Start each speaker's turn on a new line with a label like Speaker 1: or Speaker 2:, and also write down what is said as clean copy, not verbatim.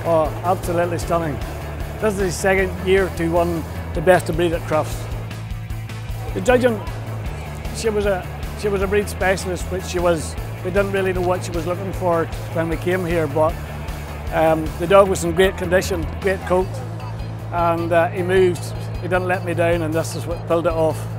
Speaker 1: Oh, absolutely stunning. This is his second year to win the best of breed at Crufts. The judging, she was a breed specialist, which she was. We didn't really know what she was looking for when we came here, but the dog was in great condition, great coat, and he moved. He didn't let me down, and this is what pulled it off.